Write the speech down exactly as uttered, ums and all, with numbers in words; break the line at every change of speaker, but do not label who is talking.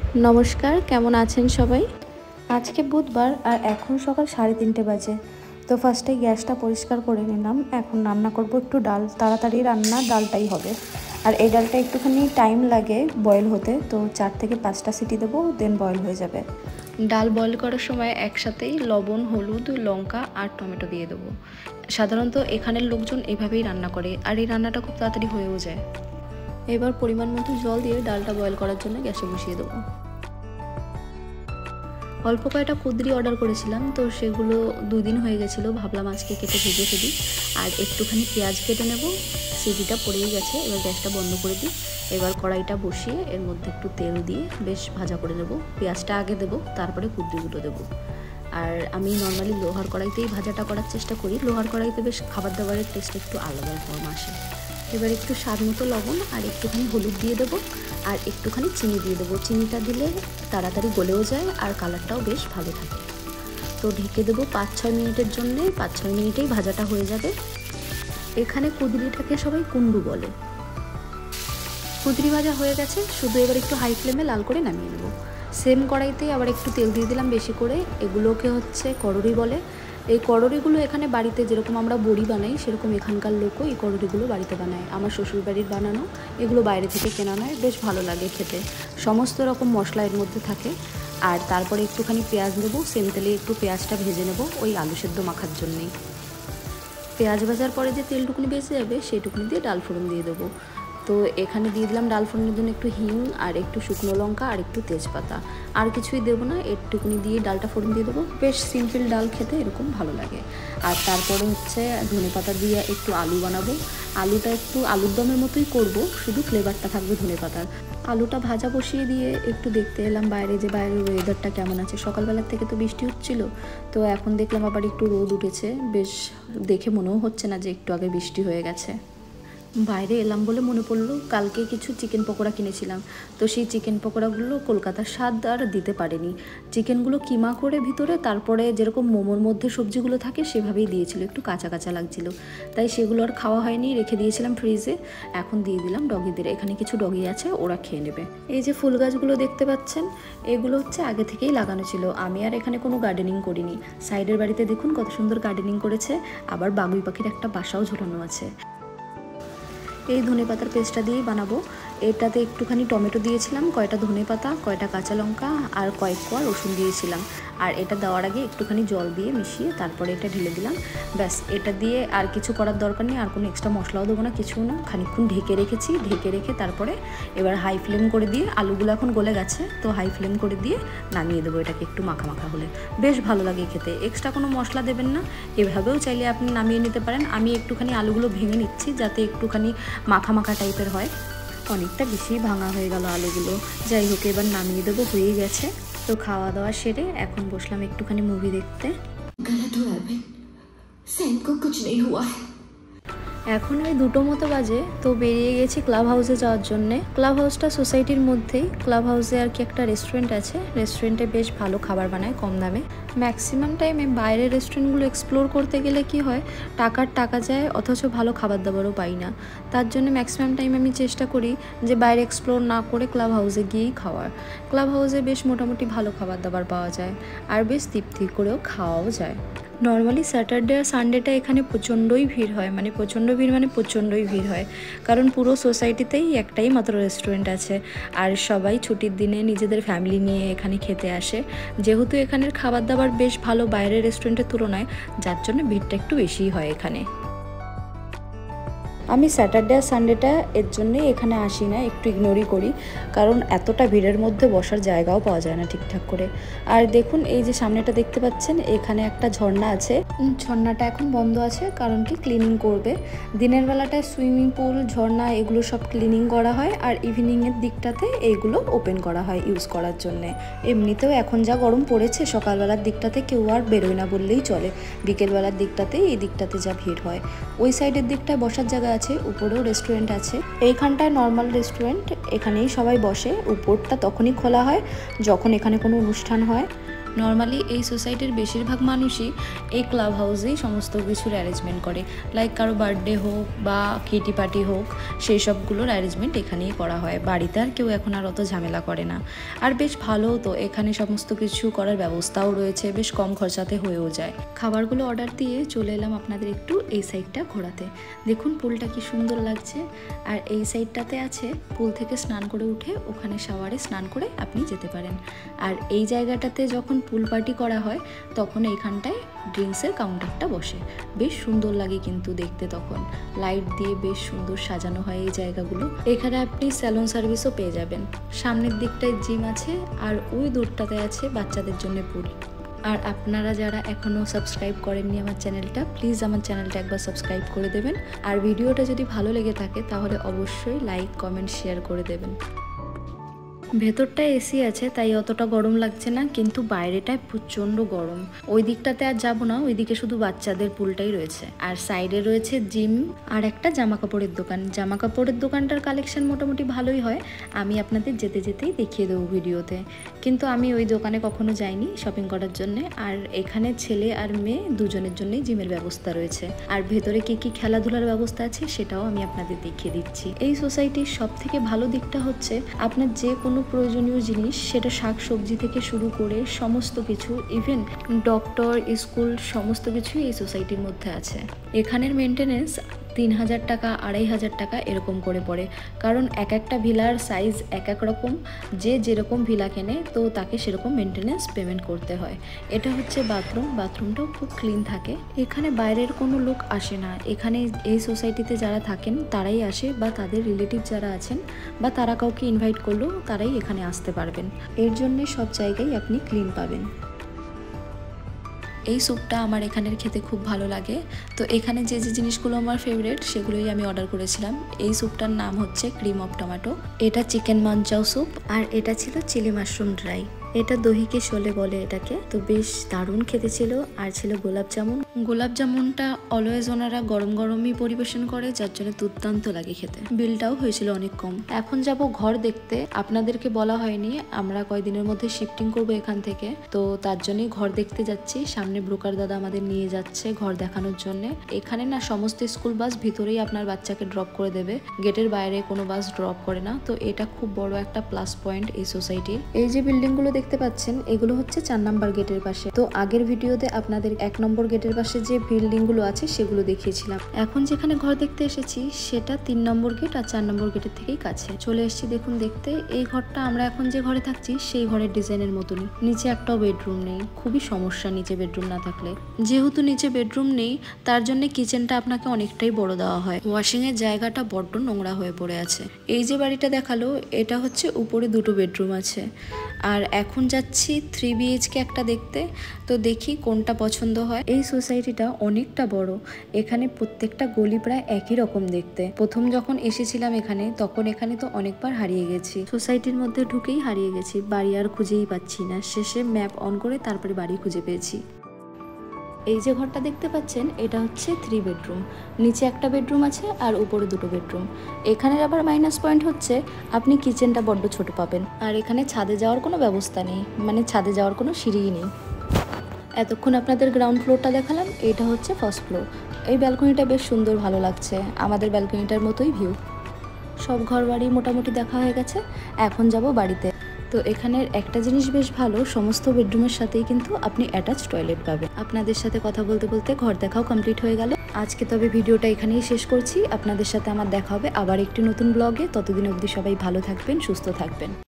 नमस्कार केमन आছেন सबाई। आज के बुधवार और एखन सकाल साढ़े तीनटे बाजे। तो फार्स्टे ग्यासटा परिष्कार करे निलाम। एखन रान्ना करब एकटू डाल, ताड़ाताड़ी रान्ना डालटाई होबे। और এই ডালটা একটুখানি টাইম লাগে বয়েল হতে, তো চার থেকে পাঁচটা সিটি দেবো, দেন বয়েল হয়ে যাবে। ডাল বয়েল করার সময় একসাথেই লবণ, হলুদ, লঙ্কা আর টমেটো দিয়ে দেবো। সাধারণত এখানের লোকজন এভাবেই রান্না করে, আর এই রান্নাটা খুব তাড়াতাড়ি হয়েও যায়। এবার পরিমাণ মতো জল দিয়ে ডালটা বয়েল করার জন্য গ্যাসে বসিয়ে দেবো। অল্প কয়েকটা কুদরি অর্ডার করেছিলাম, তো সেগুলো দুদিন হয়ে গেছিলো, ভাবলাম আজকে কেটে ভেজে ফেলি। আর একটুখানি পেঁয়াজ কেটে নেব, সিটিটা পড়েই গেছে। এবার গ্যাসটা বন্ধ করে দিই। এবার কড়াইটা বসিয়ে এর মধ্যে একটু তেল দিয়ে বেশ ভাজা করে নেব। পেঁয়াজটা আগে দেবো, তারপরে কুদরিগুলো দেবো। আর আমি নর্মালি লোহার কড়াইতেই ভাজাটা করার চেষ্টা করি। লোহার কড়াইতে বেশ খাবার দাবারের টেস্ট একটু আলাদা রকম আসে। এবার একটু স্বাদ মতো লবণ আর একটুখানি হলুদ দিয়ে দেবো, আর একটুখানি চিনি দিয়ে দেবো। চিনিটা দিলে তাড়াতাড়ি গলেও যায় আর কালারটাও বেশ ভালো থাকে। তো ঢেকে দেবো পাঁচ ছয় মিনিটের জন্যে। পাঁচ ছয় মিনিটেই ভাজাটা হয়ে যাবে। এখানে কুদরিটাকে সবাই কুন্ডু বলে। কুদরি ভাজা হয়ে গেছে, শুধু এবার একটু হাই ফ্লেমে লাল করে নামিয়ে নেবো। সেম কড়াইতে আবার একটু তেল দিয়ে দিলাম বেশি করে। এগুলোকে হচ্ছে করড়ি বলে। এই করড়িগুলো এখানে বাড়িতে যেরকম আমরা বড়ি বানাই, সেরকম এখানকার লোকও এই করড়িগুলো বাড়িতে বানায়। আমার শ্বশুর বাড়ির বানানো, এগুলো বাইরে থেকে কেনা নয়। বেশ ভালো লাগে খেতে। সমস্ত রকম মশলা এর মধ্যে থাকে। আর তারপরে একটুখানি পেঁয়াজ নেবো, সেম তেলে একটু পেঁয়াজটা ভেজে নেবো ওই আলু সেদ্ধ মাখার জন্যেই। পেঁয়াজ ভাজার পরে যে তেলটুকুনি বেঁচে যাবে, সেইটুকুনি দিয়ে ডাল ফোড়ন দিয়ে দেবো। তো এখানে দিয়ে দিলাম ডাল ফোড়নের জন্য একটু হিং আর একটু শুকনো লঙ্কা আর একটু তেজপাতা। আর কিছুই দেবো না, একটুকুনি দিয়ে ডালটা ফোড়ন দিয়ে দেবো। বেশ সিম্পল ডাল খেতে এরকম ভালো লাগে। আর তারপরে হচ্ছে ধনে পাতা দিয়ে একটু আলু বানাবো। আলুটা একটু আলুর দমের মতোই করব, শুধু ফ্লেভারটা থাকবে ধনে পাতার। আলুটা ভাজা বসিয়ে দিয়ে একটু দেখতে এলাম বাইরে, যে বাইরের ওয়েদারটা কেমন আছে। সকালবেলার থেকে তো বৃষ্টি হচ্ছিল, তো এখন দেখলাম আবার একটু রোদ উঠেছে। বেশ দেখে মনেও হচ্ছে না যে একটু আগে বৃষ্টি হয়ে গেছে। বাইরে এলাম বলে মনে পড়লো, কালকে কিছু চিকেন পকোড়া কিনেছিলাম। তো সেই চিকেন পকোড়াগুলো কলকাতার স্বাদ আর দিতে পারেনি। চিকেনগুলো কিমা করে ভিতরে, তারপরে যেরকম মোমোর মধ্যে সবজিগুলো থাকে সেভাবেই দিয়েছিল, একটু কাঁচা কাঁচা লাগছিল। তাই সেগুলো আর খাওয়া হয়নি, রেখে দিয়েছিলাম ফ্রিজে। এখন দিয়ে দিলাম ডগিদের। এখানে কিছু ডগি আছে, ওরা খেয়ে নেবে। এই যে ফুল গাছগুলো দেখতে পাচ্ছেন, এগুলো হচ্ছে আগে থেকেই লাগানো ছিল। আমি আর এখানে কোনো গার্ডেনিং করিনি। সাইডের বাড়িতে দেখুন কত সুন্দর গার্ডেনিং করেছে। আবার বাবুই পাখির একটা বাসাও ঝোলানো আছে। এই ধনে পাতার পেস্টটা দিয়েই বানাবো। এটাতে একটুখানি টমেটো দিয়েছিলাম, কয়টা ধনে পাতা, কয়টা কাঁচা লঙ্কা আর কয়েক কোয়া রসুন দিয়েছিলাম। আর এটা দেওয়ার আগে একটুখানি জল দিয়ে মিশিয়ে তারপরে এটা ঢেলে দিলাম। ব্যাস, এটা দিয়ে আর কিছু করার দরকার নেই। আর কোনো এক্সট্রা মশলাও দেবো না, কিছু না। খানিকক্ষণ ঢেকে রেখেছি। ঢেকে রেখে তারপরে এবার হাই ফ্লেম করে দিয়ে, আলুগুলো এখন গলে গেছে, তো হাই ফ্লেম করে দিয়ে নামিয়ে দেবো। এটাকে একটু মাখা মাখা হলে বেশ ভালো লাগে খেতে। এক্সট্রা কোনো মশলা দেবেন না, এভাবেও চাইলে আপনি নামিয়ে নিতে পারেন। আমি একটুখানি আলুগুলো ভেঙে নিচ্ছি যাতে একটুখানি মাখা মাখা টাইপের হয়। অনেকটা বেশি ভাঙা হয়ে গেল আলুগুলো। যাই হোক, এবার নামিয়ে দেবো, হয়ে গেছে। তো খাওয়া দাওয়া সেরে এখন বসলাম একটুখানি মুভি দেখতে। এখন ওই দুটো মতো বাজে, তো বেরিয়ে গেছি ক্লাব হাউসে যাওয়ার জন্যে। ক্লাব হাউসটা সোসাইটির মধ্যেই। ক্লাব হাউসে আর কি একটা রেস্টুরেন্ট আছে। রেস্টুরেন্টে বেশ ভালো খাবার বানায় কম দামে। ম্যাক্সিমাম টাইমে বাইরের রেস্টুরেন্টগুলো এক্সপ্লোর করতে গেলে কি হয়, টাকার টাকা যায়, অথচ ভালো খাবার দাবারও পাই না। তার জন্য ম্যাক্সিমাম টাইম আমি চেষ্টা করি যে বাইরে এক্সপ্লোর না করে ক্লাব হাউসে গিয়েই খাওয়ার। ক্লাব হাউসে বেশ মোটামুটি ভালো খাবার দাবার পাওয়া যায়, আর বেশ তৃপ্তি করেও খাওয়াও যায়। নর্মালি স্যাটারডে আর সানডেটা এখানে প্রচণ্ডই ভিড় হয়, মানে প্রচণ্ড ভিড় মানে প্রচণ্ডই ভিড় হয়। কারণ পুরো সোসাইটিতেই একটাই মাত্র রেস্টুরেন্ট আছে, আর সবাই ছুটির দিনে নিজেদের ফ্যামিলি নিয়ে এখানে খেতে আসে। যেহেতু এখানের খাবার দাবার বেশ ভালো বাইরের রেস্টুরেন্টের তুলনায়, যার জন্য ভিড়টা একটু বেশিই হয় এখানে। আমি স্যাটারডে আর সানডেটা এর জন্যই এখানে আসি না, একটু ইগনোরই করি। কারণ এতটা ভিড়ের মধ্যে বসার জায়গাও পাওয়া যায় না ঠিকঠাক করে। আর দেখুন, এই যে সামনেটা দেখতে পাচ্ছেন, এখানে একটা ঝর্ণা আছে। ঝর্ণাটা এখন বন্ধ আছে, কারণ কি ক্লিনিং করবে। দিনের বেলাটায় সুইমিং পুল, ঝর্ণা এগুলো সব ক্লিনিং করা হয়, আর ইভিনিংয়ের দিকটাতে এইগুলো ওপেন করা হয় ইউজ করার জন্যে। এমনিতেও এখন যা গরম পড়েছে, সকালবেলার দিকটাতে কেউ আর বেরোয় না বললেই চলে। বিকেলবেলার দিকটাতে এই দিকটাতে যা ভিড় হয়। ওই সাইডের দিকটায় বসার জায়গা আছে, উপরেও রেস্টুরেন্ট আছে। এইখানটায় নর্মাল রেস্টুরেন্ট, এখানেই সবাই বসে। উপরটা তখনই খোলা হয় যখন এখানে কোনো অনুষ্ঠান হয়। নর্মালি এই সোসাইটির বেশিরভাগ মানুষই এই ক্লাব হাউসেই সমস্ত কিছুর অ্যারেঞ্জমেন্ট করে, লাইক কারো বার্থডে হোক বা কিটি পার্টি হোক, সেই সবগুলোর অ্যারেঞ্জমেন্ট এখানেই করা হয়। বাড়িতে আর কেউ এখন আর অত ঝামেলা করে না। আর বেশ ভালোও তো, এখানে সমস্ত কিছু করার ব্যবস্থাও রয়েছে, বেশ কম খরচাতে হয়েও যায়। খাবারগুলো অর্ডার দিয়ে চলে এলাম আপনাদের একটু এই সাইডটা ঘোরাতে। দেখুন পুলটা কি সুন্দর লাগছে। আর এই সাইডটাতে আছে পুল থেকে স্নান করে উঠে ওখানে শাওয়ারে স্নান করে আপনি যেতে পারেন। আর এই জায়গাটাতে যখন পুল পার্টি করা হয় তখন এইখানটায় ড্রিঙ্কসের কাউন্টারটা বসে, বেশ সুন্দর লাগে কিন্তু দেখতে। তখন লাইট দিয়ে বেশ সুন্দর সাজানো হয় এই জায়গাগুলো। এখানে আপনি স্যালন সার্ভিসও পেয়ে যাবেন। সামনের দিকটায় জিম আছে আর ওই দূরটাতে আছে বাচ্চাদের জন্য পুল। আর আপনারা যারা এখনও সাবস্ক্রাইব করেননি আমার চ্যানেলটা, প্লিজ আমার চ্যানেলটা একবার সাবস্ক্রাইব করে দেবেন। আর ভিডিওটা যদি ভালো লেগে থাকে তাহলে অবশ্যই লাইক কমেন্ট শেয়ার করে দেবেন। ভেতরটায় এসি আছে তাই অতটা গরম লাগছে না, কিন্তু বাইরেটায় প্রচণ্ড গরম। ওই দিকটাতে আর যাবো না, ওইদিকে শুধু বাচ্চাদের পুলটাই রয়েছে। আর সাইডে রয়েছে জিম আর একটা জামা কাপড়ের দোকান। জামা কাপড়ের দোকানটার কালেকশন মোটামুটি ভালোই হয়, আমি আপনাদের যেতে যেতেই দেখিয়ে দেবো ভিডিওতে। কিন্তু আমি ওই দোকানে কখনো যাইনি শপিং করার জন্যে। আর এখানে ছেলে আর মেয়ে দুজনের জন্যই জিমের ব্যবস্থা রয়েছে। আর ভেতরে কি কি খেলাধুলার ব্যবস্থা আছে সেটাও আমি আপনাদের দেখিয়ে দিচ্ছি। এই সোসাইটির সব থেকে ভালো দিকটা হচ্ছে আপনার যে কোনো প্রয়োজনীয় জিনিস, সেটা শাক সবজি থেকে শুরু করে সমস্ত কিছু, ইভেন ডক্টর, স্কুল, সমস্ত কিছুই এই সোসাইটির মধ্যে আছে। এখানের মেনটেনেন্স তিন হাজার টাকা আড়াই হাজার টাকা এরকম করে পড়ে, কারণ এক একটা ভিলার সাইজ এক এক রকম। যে যেরকম ভিলা কেনে তো তাকে সেরকম মেনটেনেন্স পেমেন্ট করতে হয়। এটা হচ্ছে বাথরুম, বাথরুমটাও খুব ক্লিন থাকে। এখানে বাইরের কোনো লোক আসে না, এখানে এই সোসাইটিতে যারা থাকেন তারাই আসে, বা তাদের রিলেটিভ যারা আছেন বা তারা কাউকে ইনভাইট করলেও তারাই এখানে আসতে পারবেন। এর জন্যে সব জায়গায় আপনি ক্লিন পাবেন। এই স্যুপটা আমার এখানের খেতে খুব ভালো লাগে। তো এখানে যে যে জিনিসগুলো আমার ফেভারিট সেগুলোই আমি অর্ডার করেছিলাম। এই স্যুপটার নাম হচ্ছে ক্রিম অফ টমেটো, এটা চিকেন মাঞ্চাও স্যুপ, আর এটা ছিল চিলি মাশরুম ড্রাই। এটা দহিকে শোলে বলে এটাকে। তো বেশ দারুণ খেতে ছিল। আর ছিল গোলাপ জামুন। গোলাপ জামুনটা অলওয়েজ ওনারা গরম গরমই পরিবেশন করে, যার জন্য দুর্দান্ত লাগে খেতে। বিলটাও হয়েছিল অনেক কম। এখন যাব ঘর দেখতে। আপনাদেরকে বলা হয়নি, আমরা কয়েকদিনের মধ্যে শিফটিং করবো এখান থেকে, তো তার জন্যই ঘর দেখতে যাচ্ছি। সামনে ব্রোকার দাদা আমাদের নিয়ে যাচ্ছে ঘর দেখানোর জন্য। এখানে না সমস্ত স্কুল বাস ভিতরেই আপনার বাচ্চাকে ড্রপ করে দেবে, গেটের বাইরে কোনো বাস ড্রপ করে না। তো এটা খুব বড় একটা প্লাস পয়েন্ট এই সোসাইটির। এই যে বিল্ডিং গুলো দেখতে পাচ্ছেন এগুলো হচ্ছে চার নাম্বার গেটের পাশে। তো আগের ভিডিওতে আপনাদের এক নম্বর গেটের পাশে যে বিল্ডিং গুলো আছে সেগুলো দেখিয়েছিলাম। এখন যেখানে ঘর দেখতে এসেছি সেটা তিন নম্বর গেট আর চার নম্বর গেটের থেকেই কাছে। চলে এসেছি দেখুন দেখতে। এই ঘরটা আমরা এখন যে ঘরে থাকছি সেই ঘরের ডিজাইনের মতনই। নিচে একটাও বেডরুম নেই, খুবই সমস্যা নিচে বেডরুম না থাকলে। যেহেতু নিচে বেডরুম নেই তার জন্য কিচেনটা আপনাকে অনেকটাই বড় দেওয়া হয়। ওয়াশিং এর জায়গাটা বড্ড নোংরা হয়ে পড়ে আছে। এই যে বাড়িটা দেখালো এটা হচ্ছে উপরে দুটো বেডরুম আছে। আর এখন যাচ্ছি থ্রি বিএইচকে একটা দেখতে, তো দেখি কোনটা পছন্দ হয়। এই সোসাইটিটা অনেকটা বড়, এখানে প্রত্যেকটা গলি প্রায় একই রকম দেখতে। প্রথম যখন এসেছিলাম এখানে তখন এখানে তো অনেকবার হারিয়ে গেছি, সোসাইটির মধ্যে ঢুকেই হারিয়ে গেছি, বাড়ি আর খুঁজেই পাচ্ছি না। শেষে ম্যাপ অন করে তারপরে বাড়ি খুঁজে পেয়েছি। এই যে ঘরটা দেখতে পাচ্ছেন এটা হচ্ছে থ্রি বেডরুম। নিচে একটা বেডরুম আছে আর উপরে দুটো বেডরুম। এখানের আবার মাইনাস পয়েন্ট হচ্ছে আপনি কিচেনটা বড্ড ছোট পাবেন। আর এখানে ছাদে যাওয়ার কোনো ব্যবস্থা নেই, মানে ছাদে যাওয়ার কোনো সিঁড়িই নেই। এতক্ষণ আপনাদের গ্রাউন্ড ফ্লোরটা দেখালাম, এটা হচ্ছে ফার্স্ট ফ্লোর। এই ব্যালকনিটা বেশ সুন্দর, ভালো লাগছে, আমাদের ব্যালকনিটার মতোই ভিউ। সব ঘর বাড়ি মোটামুটি দেখা হয়ে গেছে, এখন যাব বাড়িতে। তো এখানের একটা জিনিস বেশ ভালো, সমস্ত বেডরুমের সাথেই কিন্তু আপনি অ্যাটাচ টয়লেট পাবেন। আপনাদের সাথে কথা বলতে বলতে ঘর দেখাও কমপ্লিট হয়ে গেল। আজকে তবে ভিডিওটা এখানেই শেষ করছি। আপনাদের সাথে আমার দেখা হবে আবার একটি নতুন ব্লগে। ততদিন অবধি সবাই ভালো থাকবেন, সুস্থ থাকবেন।